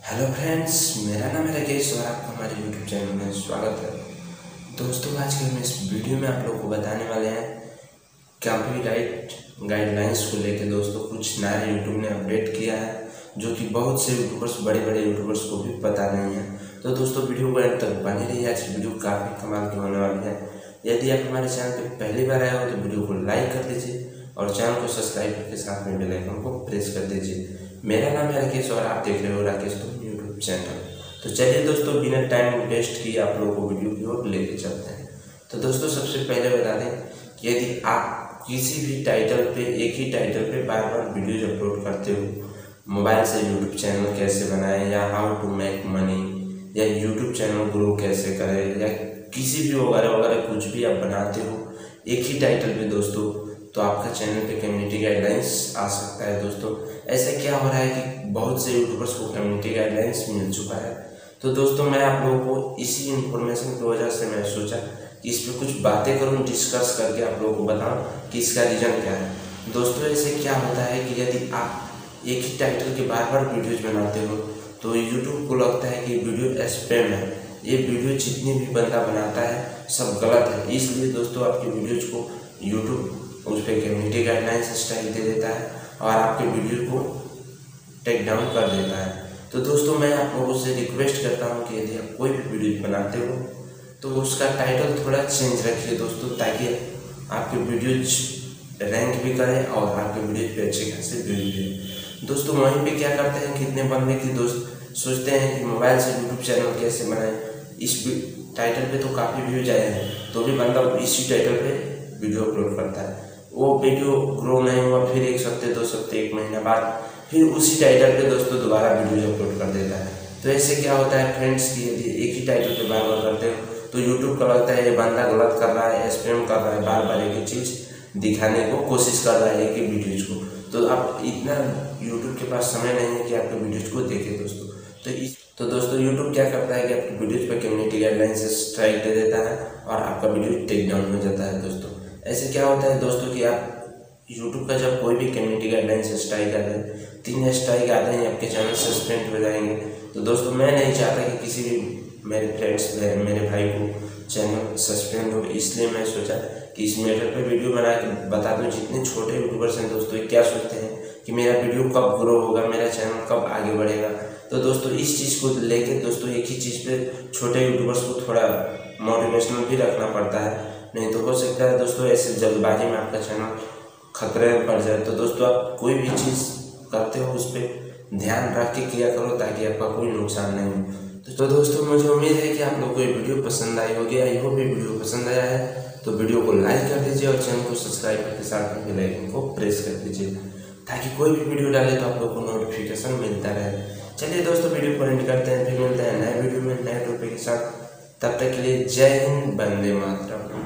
Hello friends, मेरा नाम है राकेश और आपका हमारे यूट्यूब चैनल में स्वागत है। दोस्तों, आज के हम इस वीडियो में आप लोगों को बताने वाले हैं कॉपीराइट गाइडलाइंस को लेकर। दोस्तों, कुछ नया यूट्यूब ने अपडेट किया है जो कि बहुत से यूट्यूबर्स, बड़े बड़े यूट्यूबर्स को भी पता नहीं है। तो दोस्तों, वीडियो को अंत तक बने रहिए। आज की वीडियो काफ़ी कमाल की होने वाली है। यदि आप हमारे चैनल पर पहली बार आए हो तो वीडियो को लाइक कर दीजिए और चैनल को सब्सक्राइब करके साथ में बेल आइकन को प्रेस कर दीजिए। मेरा नाम है राकेश और आप देख रहे हो राकेश यूट्यूब चैनल। तो चलिए दोस्तों, बिना टाइम वेस्ट किए आप लोगों को वीडियो की ओर लेके चलते हैं। तो दोस्तों, सबसे पहले बता दें कि यदि आप किसी भी टाइटल पे, एक ही टाइटल पे बार बार वीडियोज अपलोड करते हो, मोबाइल से यूट्यूब चैनल कैसे बनाएं, या हाउ टू मेक मनी, या यूट्यूब चैनल ग्रो कैसे करें, या किसी भी वगैरह वगैरह कुछ भी आप बनाते हो एक ही टाइटल पे दोस्तों, तो आपका चैनल पे कम्युनिटी गाइडलाइंस आ सकता है। दोस्तों, ऐसा क्या हो रहा है कि बहुत से यूट्यूबर्स को कम्युनिटी गाइडलाइंस मिल चुका है। तो दोस्तों, मैं आप लोगों को इसी इन्फॉर्मेशन की वजह से मैं सोचा कि इस पर कुछ बातें करूं, डिस्कस करके आप लोगों को बताऊं कि इसका रीज़न क्या है। दोस्तों, ऐसे क्या होता है कि यदि आप एक ही टाइटल के बार बार वीडियोज बनाते हो तो यूट्यूब को लगता है कि वीडियो स्पैम है, ये वीडियो जितनी भी बंदा बनाता है सब गलत है। इसलिए दोस्तों, आपकी वीडियोज को यूट्यूब उस पर कम्युनिटी गाइडलाइंस स्ट्राइक दे देता है और आपके वीडियो को टेक डाउन कर देता है। तो दोस्तों, मैं आप लोगों से रिक्वेस्ट करता हूं कि यदि आप कोई भी वीडियो बनाते हो तो उसका टाइटल थोड़ा चेंज रखिए दोस्तों, ताकि आपके वीडियोज रैंक भी करें और आपके वीडियो पे अच्छे खासे व्यूज भी। दोस्तों, वहीं पे क्या करते हैं, कितने बंदे की दोस्त सोचते हैं कि मोबाइल से यूट्यूब चैनल कैसे बनाएं। इस टाइटल पे तो काफ़ी व्यूज आए हैं, तो भी बंदा इसी टाइटल पे वीडियो अपलोड करता है। वो वीडियो ग्रो नहीं हुआ, फिर एक हफ्ते, 2 हफ्ते, 1 महीना बाद फिर उसी टाइटल पे दोस्तों दोबारा वीडियो अपलोड कर देता है। तो ऐसे क्या होता है फ्रेंड्स कि यदि एक ही टाइटल पे बार बार करते हो तो यूट्यूब को लगता है ये बंदा गलत कर रहा है, स्पैम कर रहा है, बार बार एक ही चीज़ दिखाने को कोशिश कर रहा है, एक ही वीडियोज को। तो आप इतना यूट्यूब के पास समय नहीं है कि आपके वीडियोज को देखें दोस्तों। तो दोस्तों, यूट्यूब क्या करता है कि आपकी वीडियोज पर कम्युनिटी गाइडलाइंस स्ट्राइक दे देता है और आपका वीडियो टेक डाउन हो जाता है। दोस्तों, ऐसे क्या होता है दोस्तों कि आप यूट्यूब का जब कोई भी कम्युनिटी गाइडलाइंस स्ट्राइक आते हैं, 3 स्ट्राइक आते हैं, आपके चैनल सस्पेंड हो जाएंगे। तो दोस्तों, मैं नहीं चाहता कि किसी भी मेरे फ्रेंड्स, मेरे भाई को चैनल सस्पेंड हो, इसलिए मैं सोचा कि इस मैटर पे वीडियो बना के बता दूं। जितने छोटे यूट्यूबर्स हैं दोस्तों, क्या सोचते हैं कि मेरा वीडियो कब ग्रो होगा, मेरा चैनल कब आगे बढ़ेगा। तो दोस्तों, इस चीज़ को लेकर दोस्तों एक ही चीज़ पे छोटे यूट्यूबर्स को थोड़ा मोटिवेशनल भी रखना पड़ता है, नहीं तो हो सकता है दोस्तों ऐसे जल्दबाजी में आपका चैनल खतरे में पड़ जाए। तो दोस्तों, आप कोई भी चीज़ करते हो उस पर ध्यान रख के किया करो, ताकि आपका कोई नुकसान नहीं हो। तो दोस्तों, मुझे उम्मीद है कि आप लोगों को ये वीडियो पसंद आई होगी। आई होप ये वीडियो पसंद आया है तो वीडियो को लाइक कर दीजिए और चैनल को सब्सक्राइब करके साथ में बेल आइकन को प्रेस कर दीजिए, ताकि कोई भी वीडियो डाले तो आप लोग को नोटिफिकेशन मिलता रहे। चलिए दोस्तों, वीडियो को एंड करते हैं, फिर मिलते हैं नए वीडियो में नए टॉपिक के साथ। तब तक के लिए जय हिंद, वंदे मातरम।